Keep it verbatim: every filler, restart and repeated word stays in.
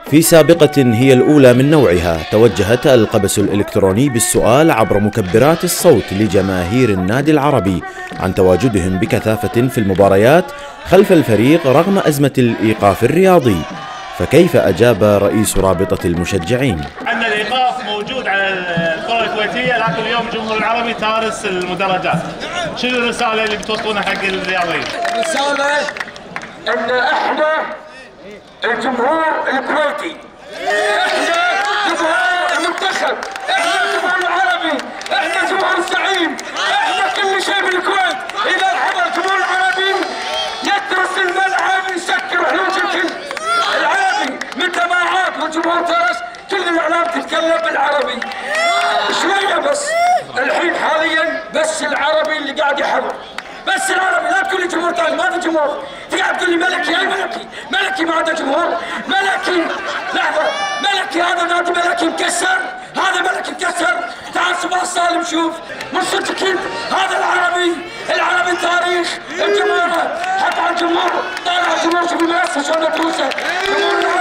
في سابقة هي الأولى من نوعها، توجهت القبس الإلكتروني بالسؤال عبر مكبرات الصوت لجماهير النادي العربي عن تواجدهم بكثافة في المباريات خلف الفريق رغم أزمة الإيقاف الرياضي. فكيف أجاب رئيس رابطة المشجعين؟ أن الإيقاف موجود على الكرة الكويتية، لكن اليوم الجمهور العربي تارس المدرجات. شنو الرسالة اللي بتوصلونها حق الرياضيين؟ الرسالة أن إحنا الجمهور الكويتي، احنا جمهور المنتخب، احنا الجمهور العربي، احنا الجمهور الزعيم، احنا كل شيء بالكويت. اذا حضر الجمهور العربي يترس الملعب يسكر حلوج الكل العربي من تبعات، والجمهور ترس كل الاعلام تتكلم بالعربي. شويه بس الحين حاليا بس العربي اللي قاعد يحضر، بس العربي، لا تقول لي جمهور ثاني، ما في جمهور. تقعد تقول لي ملكي، اي ملكي؟ ملكي ما عنده جمهور. ملكي لحظه، ملكي هذا نادي ملكي مكسر، هذا ملكي مكسر. تعال صباح سالم شوف من صدق هذا العربي، العربي تاريخ الجمهور. حتى على الجمهور طالع الجمهور شوف المنصه شلون مدروسه، جمهور